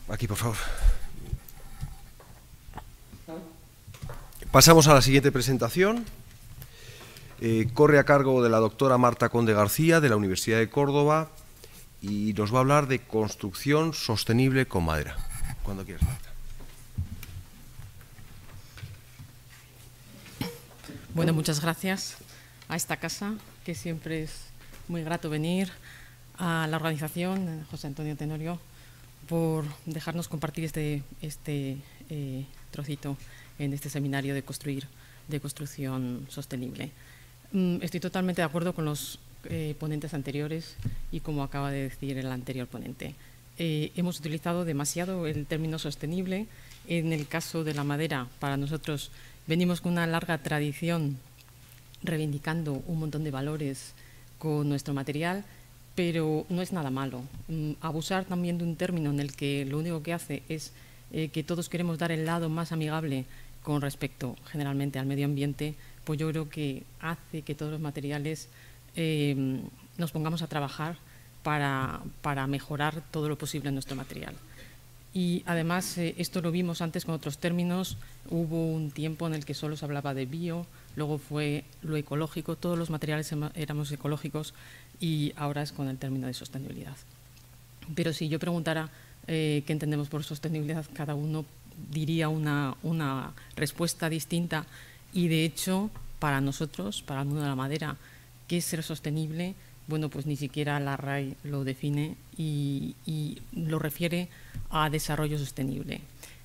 Aquí, por favor. Pasamos a la siguiente presentación. Corre a cargo de la doctora Marta Conde García, de la Universidad de Córdoba, y nos va a hablar de construcción sostenible con madera. Cuando quieras, Marta. Bueno, muchas gracias a esta casa, que siempre es muy grato venir, a la organización, José Antonio Tenorio, por dejarnos compartir este trocito en este seminario de construcción sostenible. Estoy totalmente de acuerdo con los ponentes anteriores y como acaba de decir el anterior ponente. Hemos utilizado demasiado el término sostenible. En el caso de la madera, para nosotros venimos con una larga tradición reivindicando un montón de valores con nuestro material, pero no es nada malo. Abusar también de un término en el que lo único que hace es que todos queremos dar el lado más amigable con respecto generalmente al medio ambiente, pues yo creo que hace que todos los materiales nos pongamos a trabajar para mejorar todo lo posible en nuestro material. Y además esto lo vimos antes con otros términos. Hubo un tiempo en el que solo se hablaba de bio, luego fue lo ecológico, todos los materiales éramos ecológicos y ahora es con el término de sostenibilidad. Pero si yo preguntara qué entendemos por sostenibilidad, cada uno diría una respuesta distinta y de hecho para nosotros, para el mundo de la madera, ¿qué es ser sostenible? Bueno, pues ni siquiera la RAE lo define y lo refiere a desarrollo sostenible.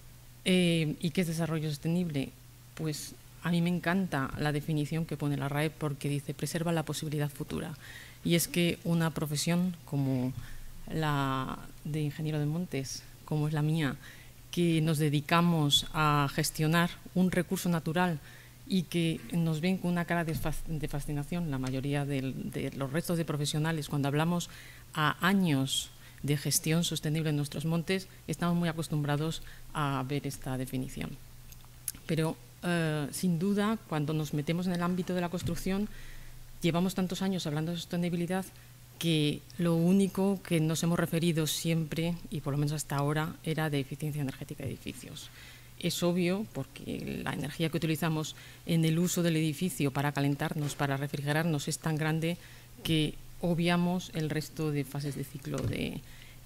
¿Y qué es desarrollo sostenible? Pues a mí me encanta la definición que pone la RAE porque dice preserva la posibilidad futura. Y es que una profesión como la de ingeniero de montes, como es la mía, que nos dedicamos a gestionar un recurso natural y que nos ven con una cara de fascinación la mayoría de los restos de profesionales cuando hablamos a años de gestión sostenible en nuestros montes, estamos muy acostumbrados a ver esta definición. Pero sin duda, cuando nos metemos en el ámbito de la construcción, llevamos tantos años hablando de sostenibilidad que lo único que nos hemos referido siempre, y por lo menos hasta ahora, era de eficiencia energética de edificios. Es obvio, porque la energía que utilizamos en el uso del edificio para calentarnos, para refrigerarnos, es tan grande que obviamos el resto de fases de ciclo de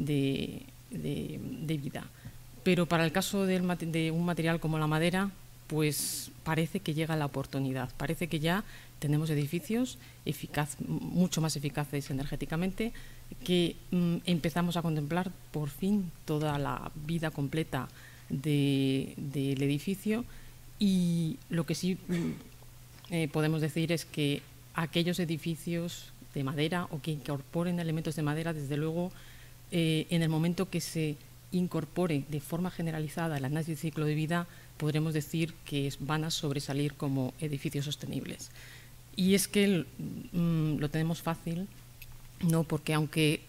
vida. Pero para el caso de un material como la madera, pues parece que llega la oportunidad, parece que ya tenemos edificios mucho más eficaces energéticamente, que empezamos a contemplar por fin toda la vida completa del edificio y lo que sí podemos decir es que aquellos edificios de madera o que incorporen elementos de madera, desde luego, en el momento que se incorpore de forma generalizada el análisis de ciclo de vida, podremos decir que van a sobresalir como edificios sostenibles. Y es que lo tenemos fácil, ¿no? Porque aunque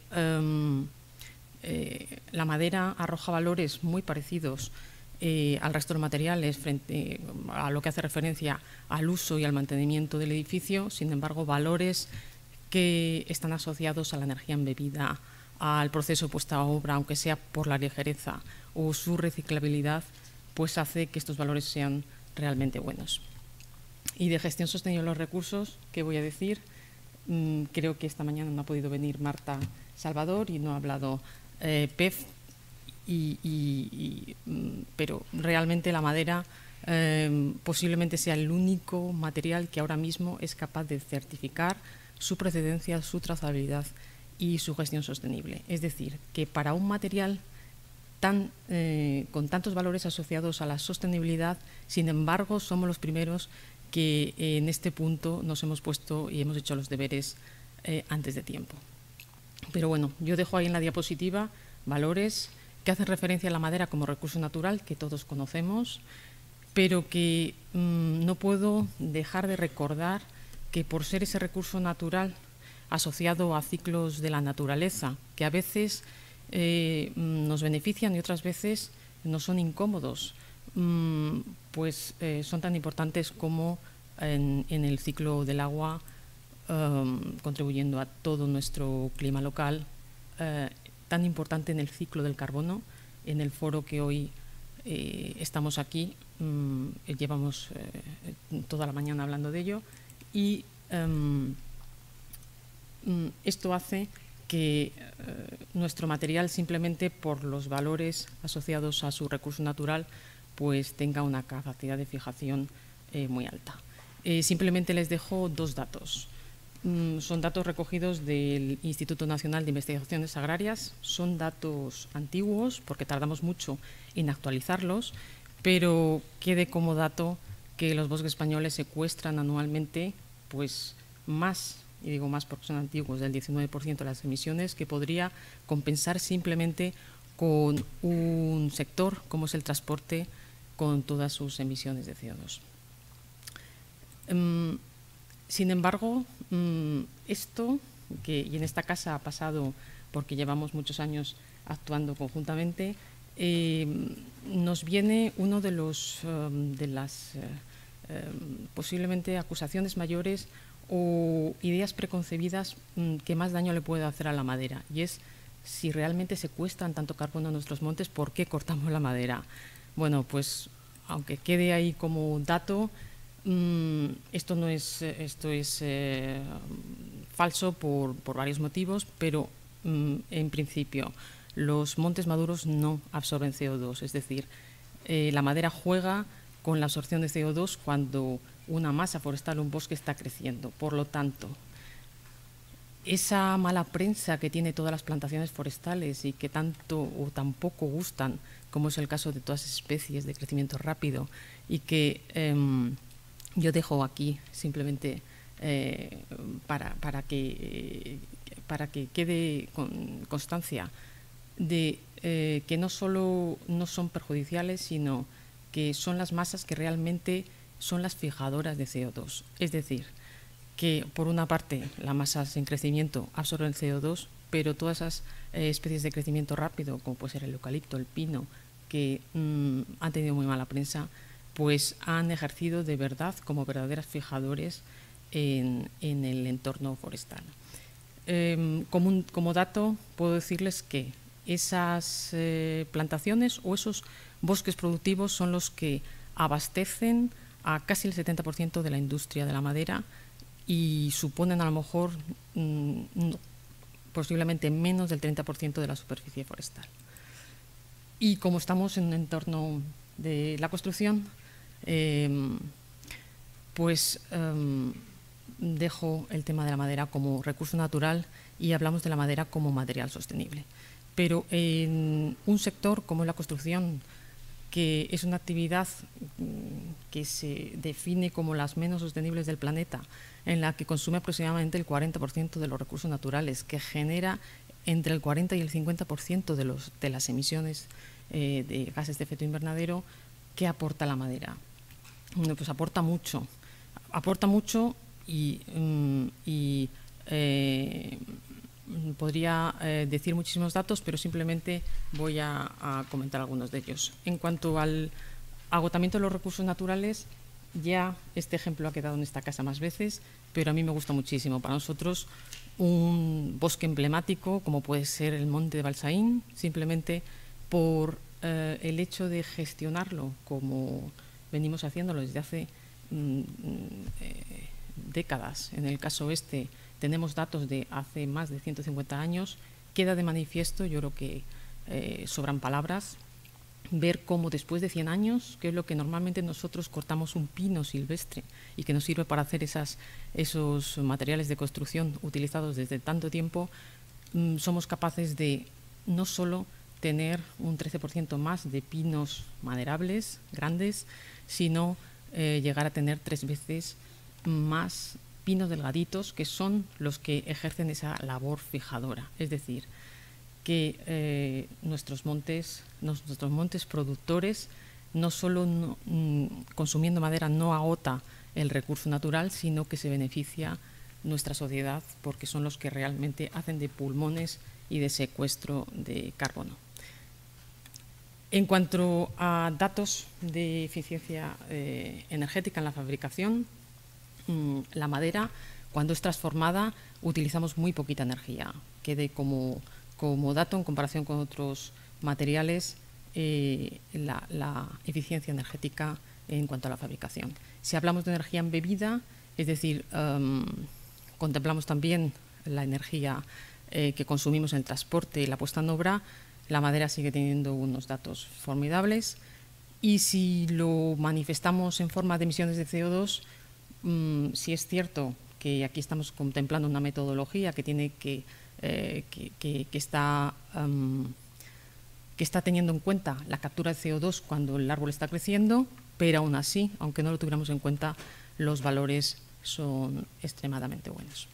la madera arroja valores muy parecidos al resto de los materiales frente a lo que hace referencia al uso y al mantenimiento del edificio, sin embargo, valores que están asociados a la energía embebida, al proceso de puesta a obra, aunque sea por la ligereza o su reciclabilidad, pues hace que estos valores sean realmente buenos. Y de gestión sostenible de los recursos, ¿qué voy a decir? Creo que esta mañana no ha podido venir Marta Salvador y no ha hablado PEF, pero realmente la madera posiblemente sea el único material que ahora mismo es capaz de certificar su procedencia, su trazabilidad y su gestión sostenible. Es decir, que para un material con tantos valores asociados a la sostenibilidad, sin embargo, somos los primeros que en este punto nos hemos puesto y hemos hecho los deberes antes de tiempo. Pero bueno, yo dejo ahí en la diapositiva valores que hacen referencia a la madera como recurso natural, que todos conocemos, pero que no puedo dejar de recordar que por ser ese recurso natural asociado a ciclos de la naturaleza, que a veces nos benefician y otras veces nos son incómodos, pues son tan importantes como en el ciclo del agua, contribuyendo a todo nuestro clima local, tan importante en el ciclo del carbono, en el foro que hoy estamos aquí. Llevamos toda la mañana hablando de ello y esto hace que nuestro material, simplemente por los valores asociados a su recurso natural, pues tenga una capacidad de fijación muy alta. Simplemente les dejo dos datos. Son datos recogidos del Instituto Nacional de Investigaciones Agrarias. Son datos antiguos porque tardamos mucho en actualizarlos, pero quede como dato que los bosques españoles secuestran anualmente pues más, y digo más porque son antiguos, del 19% de las emisiones, que podría compensar simplemente con un sector como es el transporte, con todas sus emisiones de CO2. Sin embargo, esto, y en esta casa ha pasado porque llevamos muchos años actuando conjuntamente, nos viene uno de las posiblemente acusaciones mayores o ideas preconcebidas que más daño le puede hacer a la madera, y es si realmente secuestran tanto carbono en nuestros montes, ¿por qué cortamos la madera? Bueno, pues aunque quede ahí como dato, esto es falso por varios motivos, pero en principio los montes maduros no absorben CO2, es decir, la madera juega con la absorción de CO2 cuando una masa forestal o un bosque está creciendo. Por lo tanto, esa mala prensa que tiene todas las plantaciones forestales y que tanto o tampoco gustan, como es el caso de todas las especies de crecimiento rápido, y que yo dejo aquí simplemente para que quede constancia de que no solo no son perjudiciales, sino que son las masas que realmente son las fijadoras de CO2. Es decir, que por una parte las masas en crecimiento absorben CO2, pero todas esas especies de crecimiento rápido, como puede ser el eucalipto, el pino, que han tenido muy mala prensa, pues han ejercido de verdad como verdaderas fijadores en el entorno forestal. Como dato, puedo decirles que esas plantaciones o esos bosques productivos son los que abastecen a casi el 70% de la industria de la madera y suponen a lo mejor posiblemente menos del 30% de la superficie forestal. Y como estamos en un entorno de la construcción, pues dejo el tema de la madera como recurso natural y hablamos de la madera como material sostenible. Pero en un sector como la construcción, que es una actividad que se define como las menos sostenibles del planeta, en la que consume aproximadamente el 40% de los recursos naturales, que genera entre el 40 y el 50% de las emisiones de gases de efecto invernadero, ¿qué aporta la madera? Bueno, pues aporta mucho y podría decir muchísimos datos, pero simplemente voy a comentar algunos de ellos. En cuanto al agotamiento de los recursos naturales, ya este ejemplo ha quedado en esta casa más veces, pero a mí me gusta muchísimo. Para nosotros, un bosque emblemático, como puede ser el Monte de Balsaín, simplemente por el hecho de gestionarlo como venimos haciéndolo desde hace décadas. En el caso este tenemos datos de hace más de 150 años. Queda de manifiesto, yo creo que sobran palabras, ver cómo después de 100 años, que es lo que normalmente nosotros cortamos un pino silvestre y que nos sirve para hacer esos materiales de construcción utilizados desde tanto tiempo, somos capaces de no solo tener un 13% más de pinos maderables grandes, sino llegar a tener 3 veces más pinos delgaditos, que son los que ejercen esa labor fijadora. Es decir, que nuestros montes productores, no solo consumiendo madera no agota el recurso natural, sino que se beneficia nuestra sociedad, porque son los que realmente hacen de pulmones y de secuestro de carbono. En cuanto a datos de eficiencia energética en la fabricación, la madera, cuando es transformada, utilizamos muy poquita energía. Quede como dato, en comparación con otros materiales, la eficiencia energética en cuanto a la fabricación. Si hablamos de energía embebida, es decir, contemplamos también la energía que consumimos en el transporte y la puesta en obra, la madera sigue teniendo unos datos formidables. Y si lo manifestamos en forma de emisiones de CO2, sí es cierto que aquí estamos contemplando una metodología que tiene que está teniendo en cuenta la captura de CO2 cuando el árbol está creciendo, pero aún así, aunque no lo tuviéramos en cuenta, los valores son extremadamente buenos.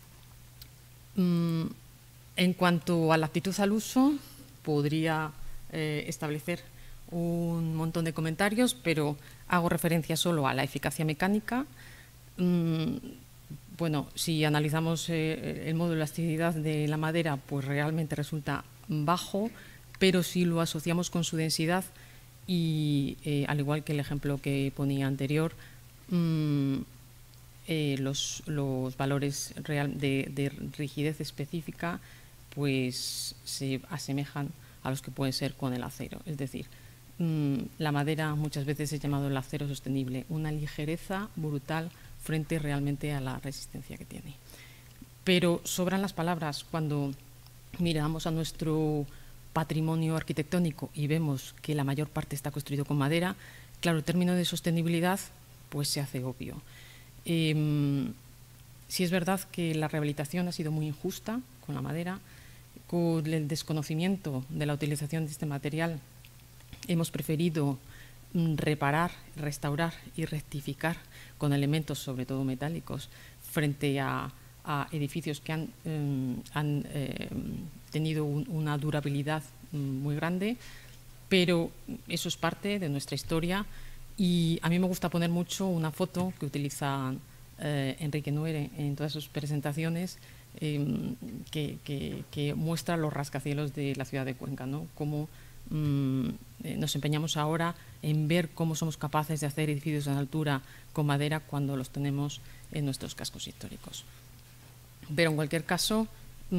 En cuanto a la actitud al uso, podría establecer un montón de comentarios, pero hago referencia solo a la eficacia mecánica. Bueno, si analizamos el modo de elasticidad de la madera, pues realmente resulta bajo, pero si lo asociamos con su densidad y, al igual que el ejemplo que ponía anterior, los valores de rigidez específica pues se asemejan a los que pueden ser con el acero. Es decir, la madera muchas veces es llamado el acero sostenible, una ligereza brutal frente realmente a la resistencia que tiene. Pero sobran las palabras cuando miramos a nuestro patrimonio arquitectónico y vemos que la mayor parte está construido con madera. Claro, el término de sostenibilidad pues se hace obvio. Sí es verdad que la rehabilitación ha sido muy injusta con la madera. Con el desconocimiento de la utilización de este material hemos preferido reparar, restaurar y rectificar con elementos, sobre todo metálicos, frente a edificios que han tenido una durabilidad muy grande, pero eso es parte de nuestra historia y a mí me gusta poner mucho una foto que utiliza Enrique Nuere en todas sus presentaciones, que muestra los rascacielos de la ciudad de Cuenca, ¿no? Cómo nos empeñamos ahora en ver cómo somos capaces de hacer edificios en altura con madera cuando los tenemos en nuestros cascos históricos. Pero en cualquier caso,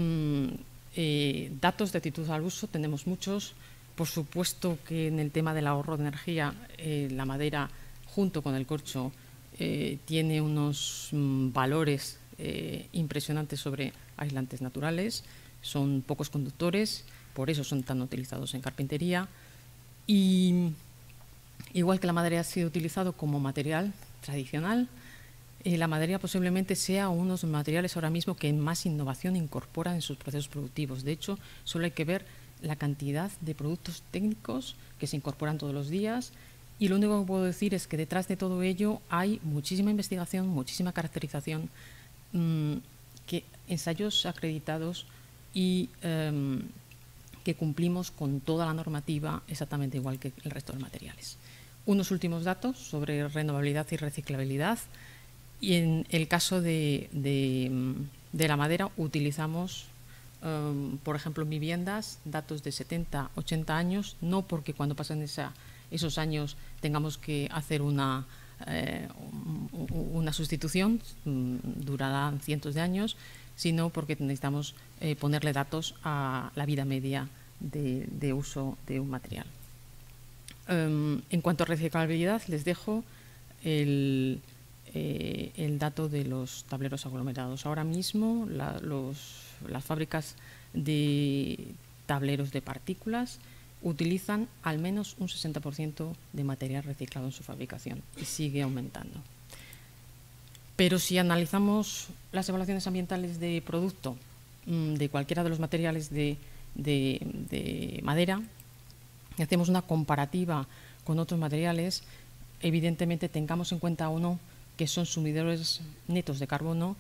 datos de actitud al uso tenemos muchos. Por supuesto que en el tema del ahorro de energía, la madera junto con el corcho tiene unos valores impresionantes sobre aislantes naturales, son pocos conductores, por eso son tan utilizados en carpintería. Y igual que la madera ha sido utilizado como material tradicional, la madera posiblemente sea uno de los materiales ahora mismo que más innovación incorpora en sus procesos productivos. De hecho, solo hay que ver la cantidad de productos técnicos que se incorporan todos los días. Y lo único que puedo decir es que detrás de todo ello hay muchísima investigación, muchísima caracterización, ensayos acreditados y que cumplimos con toda la normativa exactamente igual que el resto de materiales. Unos últimos datos sobre renovabilidad y reciclabilidad. Y en el caso de la madera utilizamos, por ejemplo, en viviendas, datos de 70, 80 años, no porque cuando pasen esos años tengamos que hacer una sustitución, durarán cientos de años, sino porque necesitamos ponerle datos a la vida media de uso de un material. En cuanto a reciclabilidad, les dejo el dato de los tableros aglomerados. Ahora mismo las fábricas de tableros de partículas utilizan al menos un 60% de material reciclado en su fabricación y sigue aumentando. Pero si analizamos las evaluaciones ambientales de producto de cualquiera de los materiales de madera y hacemos una comparativa con otros materiales, evidentemente tengamos en cuenta o no que son sumidores netos de carbono,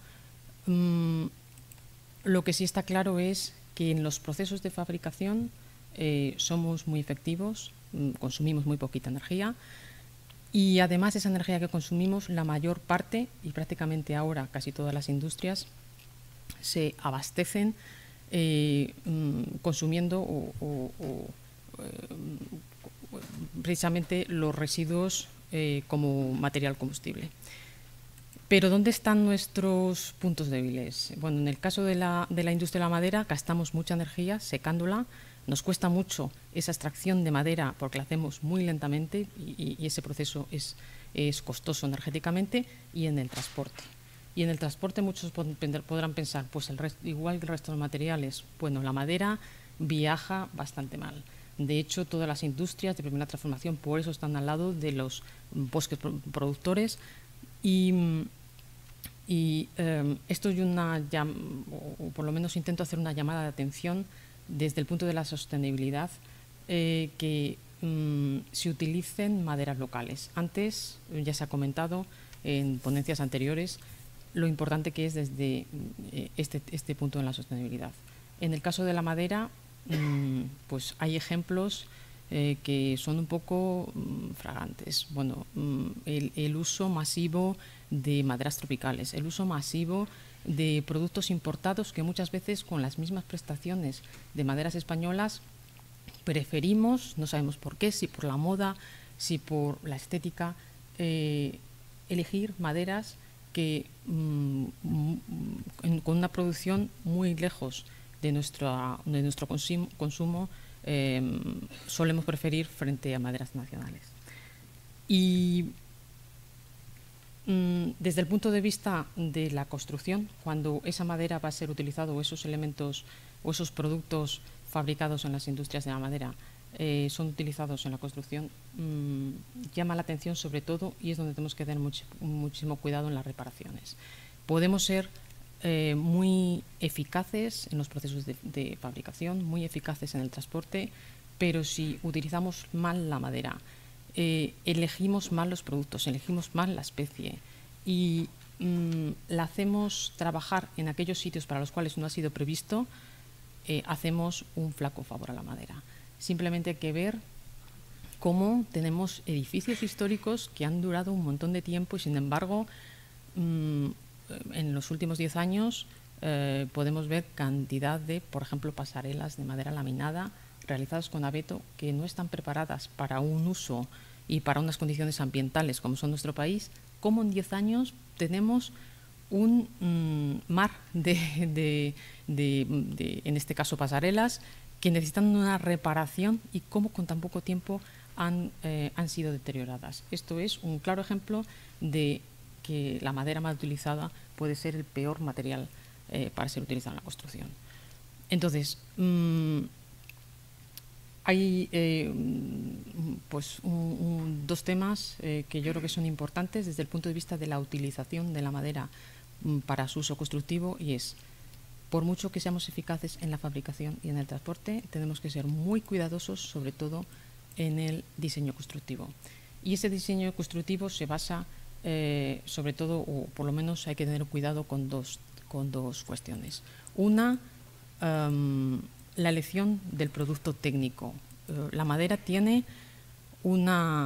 lo que sí está claro es que en los procesos de fabricación somos muy efectivos, consumimos muy poquita energía y además esa energía que consumimos, la mayor parte, y prácticamente ahora casi todas las industrias, se abastecen consumiendo precisamente los residuos como material combustible. Pero ¿dónde están nuestros puntos débiles? Bueno, en el caso de la industria de la madera gastamos mucha energía secándola nos cuesta mucho esa extracción de madera porque la hacemos muy lentamente y ese proceso es costoso energéticamente, y en el transporte. Y en el transporte muchos podrán pensar, pues igual que el resto de los materiales, bueno, la madera viaja bastante mal. De hecho, todas las industrias de primera transformación por eso están al lado de los bosques productores, y esto es o por lo menos intento hacer una llamada de atención desde el punto de la sostenibilidad, que se utilicen maderas locales. Antes ya se ha comentado en ponencias anteriores lo importante que es desde este punto en la sostenibilidad. En el caso de la madera, pues hay ejemplos que son un poco fragantes. Bueno, el uso masivo de maderas tropicales, el uso masivo de productos importados que muchas veces con las mismas prestaciones de maderas españolas preferimos, no sabemos por qué, si por la moda, si por la estética, elegir maderas que con una producción muy lejos de nuestro consumo solemos preferir frente a maderas nacionales. Y desde el punto de vista de la construcción, cuando esa madera va a ser utilizada, o esos elementos o esos productos fabricados en las industrias de la madera son utilizados en la construcción, llama la atención sobre todo, y es donde tenemos que tener muchísimo cuidado en las reparaciones. Podemos ser muy eficaces en los procesos de fabricación, muy eficaces en el transporte, pero si utilizamos mal la madera, elegimos mal los productos, elegimos mal la especie y la hacemos trabajar en aquellos sitios para los cuales no ha sido previsto, hacemos un flaco favor a la madera. Simplemente hay que ver cómo tenemos edificios históricos que han durado un montón de tiempo y, sin embargo, en los últimos 10 años podemos ver cantidad de, por ejemplo, pasarelas de madera laminada realizadas con abeto que no están preparadas para un uso y para unas condiciones ambientales como son nuestro país, como en 10 años tenemos un mar de, en este caso, pasarelas que necesitan una reparación y cómo con tan poco tiempo han sido deterioradas. Esto es un claro ejemplo de que la madera mal utilizada puede ser el peor material para ser utilizado en la construcción. Entonces, hay pues dos temas que yo creo que son importantes desde el punto de vista de la utilización de la madera para su uso constructivo, y es, por mucho que seamos eficaces en la fabricación y en el transporte, tenemos que ser muy cuidadosos, sobre todo en el diseño constructivo. Y ese diseño constructivo se basa sobre todo, o por lo menos hay que tener cuidado con dos cuestiones. Una, la elección del producto técnico. La madera tiene un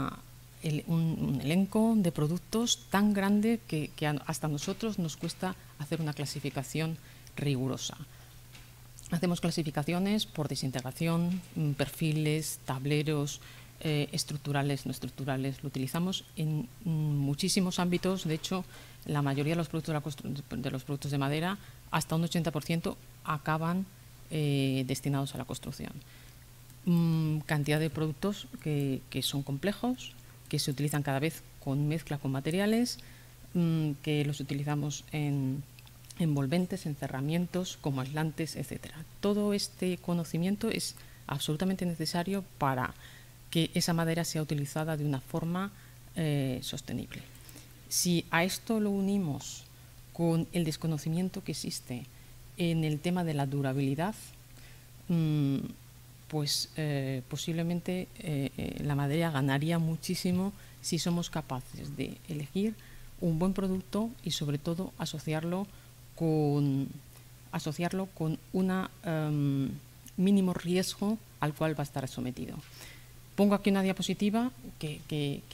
elenco de productos tan grande que hasta a nosotros nos cuesta hacer una clasificación rigurosa. Hacemos clasificaciones por desintegración, perfiles, tableros, estructurales, no estructurales. Lo utilizamos en muchísimos ámbitos. De hecho, la mayoría de los productos de madera, hasta un 80%, acaban destinados a la construcción. Cantidad de productos que son complejos, que se utilizan cada vez con mezcla con materiales, que los utilizamos en envolventes, en cerramientos, como aislantes, etc. Todo este conocimiento es absolutamente necesario para que esa madera sea utilizada de una forma sostenible. Si a esto lo unimos con el desconocimiento que existe en el tema de la durabilidad, pues posiblemente la madera ganaría muchísimo si somos capaces de elegir un buen producto y, sobre todo, asociarlo con un mínimo riesgo al cual va a estar sometido. Pongo aquí una diapositiva que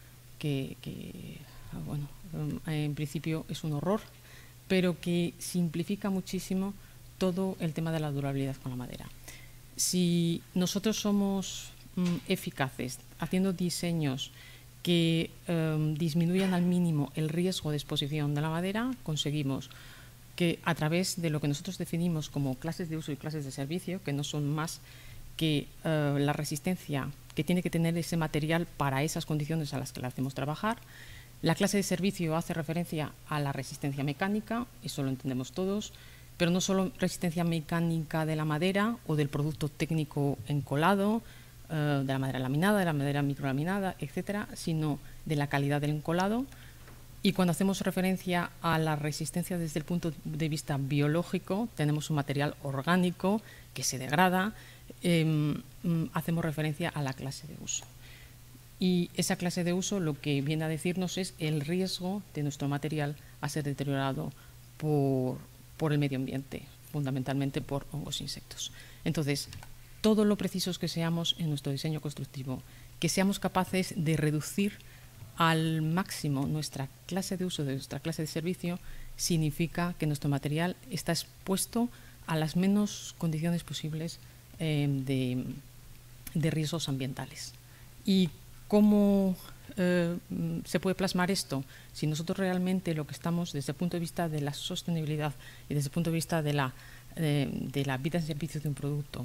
bueno, en principio es un horror, pero que simplifica muchísimo todo el tema de la durabilidad con la madera. Si nosotros somos eficaces haciendo diseños que disminuyan al mínimo el riesgo de exposición de la madera, conseguimos que, a través de lo que nosotros definimos como clases de uso y clases de servicio, que no son más que la resistencia que tiene que tener ese material para esas condiciones a las que la hacemos trabajar. La clase de servicio hace referencia a la resistencia mecánica, eso lo entendemos todos, pero no solo resistencia mecánica de la madera o del producto técnico encolado, de la madera laminada, de la madera microlaminada, etcétera, sino de la calidad del encolado. Y cuando hacemos referencia a la resistencia desde el punto de vista biológico, tenemos un material orgánico que se degrada, hacemos referencia a la clase de uso. Y esa clase de uso lo que viene a decirnos es el riesgo de nuestro material a ser deteriorado por el medio ambiente, fundamentalmente por hongos e insectos. Entonces, todo lo precisos que seamos en nuestro diseño constructivo, que seamos capaces de reducir al máximo nuestra clase de uso de nuestra clase de servicio, significa que nuestro material está expuesto a las menos condiciones posibles de riesgos ambientales. ¿Y cómo se puede plasmar esto? Si nosotros realmente lo que estamos desde el punto de vista de la sostenibilidad y desde el punto de vista de la vida en servicio de un producto,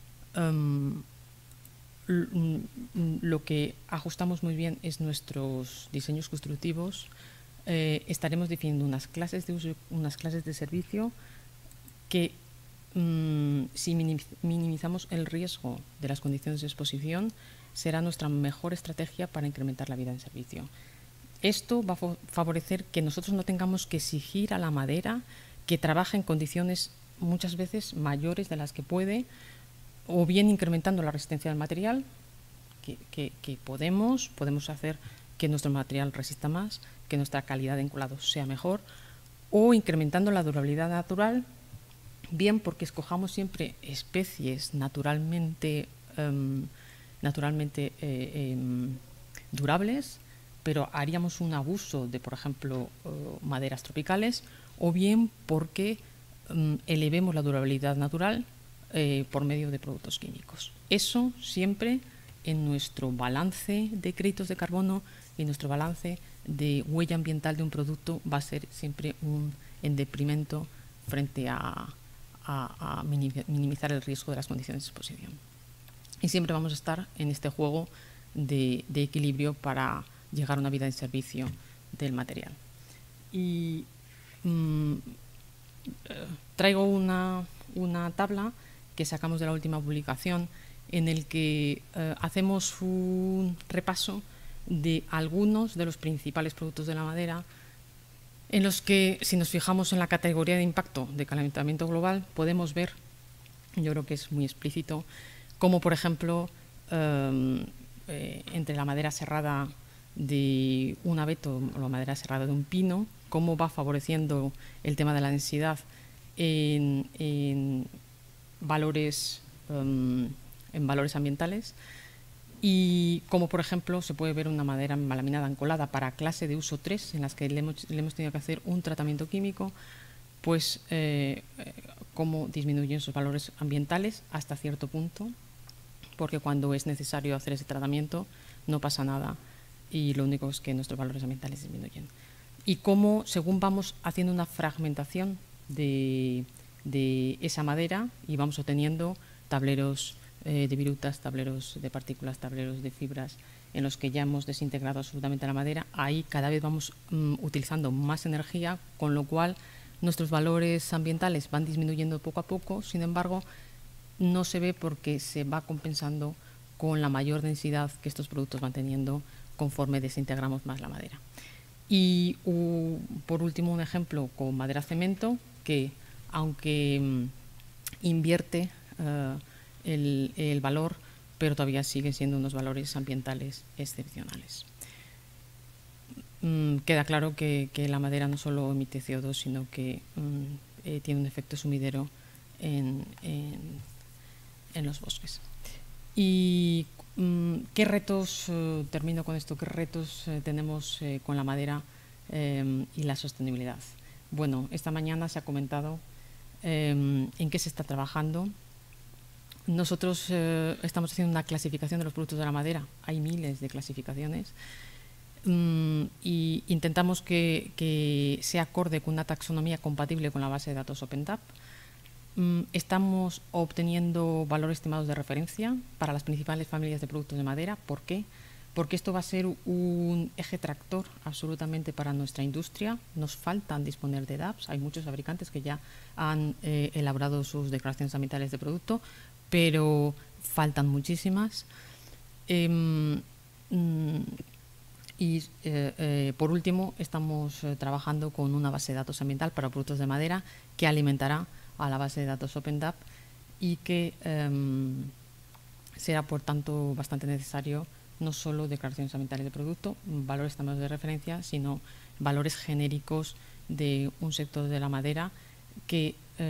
lo que ajustamos muy bien es nuestros diseños constructivos, estaremos definiendo unas clases de uso y unas clases de servicio que, si minimizamos el riesgo de las condiciones de exposición, será nuestra mejor estrategia para incrementar la vida en servicio. Esto va a favorecer que nosotros no tengamos que exigir a la madera que trabaje en condiciones muchas veces mayores de las que puede, o bien incrementando la resistencia del material, que podemos hacer que nuestro material resista más, que nuestra calidad de encolado sea mejor, o incrementando la durabilidad natural, bien porque escojamos siempre especies naturalmente durables, pero haríamos un abuso de, por ejemplo, maderas tropicales, o bien porque elevemos la durabilidad natural por medio de productos químicos. Eso siempre en nuestro balance de créditos de carbono y nuestro balance de huella ambiental de un producto va a ser siempre en detrimento frente a minimizar el riesgo de las condiciones de exposición. Y siempre vamos a estar en este juego de equilibrio para llegar a una vida en servicio del material. Y traigo una tabla que sacamos de la última publicación en el que hacemos un repaso de algunos de los principales productos de la madera, en los que, si nos fijamos en la categoría de impacto de calentamiento global, podemos ver, yo creo que es muy explícito, como por ejemplo entre la madera serrada de un abeto o la madera serrada de un pino, cómo va favoreciendo el tema de la densidad en valores ambientales, y como por ejemplo se puede ver una madera laminada encolada para clase de uso 3, en las que le hemos tenido que hacer un tratamiento químico, pues cómo disminuyen sus valores ambientales hasta cierto punto, porque cuando es necesario hacer ese tratamiento no pasa nada y lo único es que nuestros valores ambientales disminuyen. Y cómo, según vamos haciendo una fragmentación de esa madera y vamos obteniendo tableros de virutas, tableros de partículas, tableros de fibras, en los que ya hemos desintegrado absolutamente la madera, ahí cada vez vamos utilizando más energía, con lo cual nuestros valores ambientales van disminuyendo poco a poco. Sin embargo, no se ve porque se va compensando con la mayor densidad que estos productos van teniendo conforme desintegramos más la madera. Y por último, un ejemplo con madera cemento, que aunque invierte el valor, pero todavía sigue siendo unos valores ambientales excepcionales. Queda claro que la madera no solo emite CO2, sino que tiene un efecto sumidero en los bosques. ¿Y qué retos, termino con esto, qué retos tenemos con la madera y la sostenibilidad? Bueno, esta mañana se ha comentado en qué se está trabajando. Nosotros estamos haciendo una clasificación de los productos de la madera. Hay miles de clasificaciones y intentamos que sea acorde con una taxonomía compatible con la base de datos OpenTab. Estamos obteniendo valores estimados de referencia para las principales familias de productos de madera. ¿Por qué? Porque esto va a ser un eje tractor absolutamente para nuestra industria. Nos faltan disponer de DAPs. Hay muchos fabricantes que ya han elaborado sus declaraciones ambientales de producto, pero faltan muchísimas. Por último, estamos trabajando con una base de datos ambiental para productos de madera que alimentará a la base de datos OpenDAP y que será, por tanto, bastante necesario no solo declaraciones ambientales de producto, valores estimados de referencia, sino valores genéricos de un sector de la madera que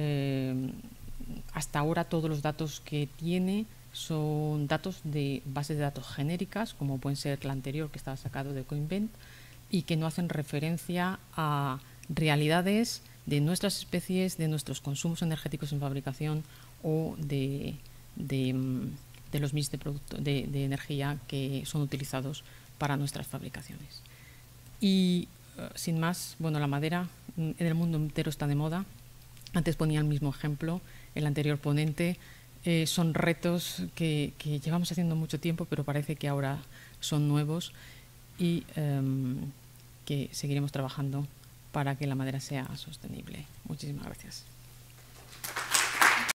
hasta ahora todos los datos que tiene son datos de bases de datos genéricas, como pueden ser la anterior que estaba sacado de Coinvent, y que no hacen referencia a realidades de nuestras especies, de nuestros consumos energéticos en fabricación o de los mix de energía que son utilizados para nuestras fabricaciones. Y sin más, bueno, la madera en el mundo entero está de moda. Antes ponía el mismo ejemplo, el anterior ponente. Son retos que llevamos haciendo mucho tiempo, pero parece que ahora son nuevos y que seguiremos trabajando para que la madera sea sostenible. Muchísimas gracias.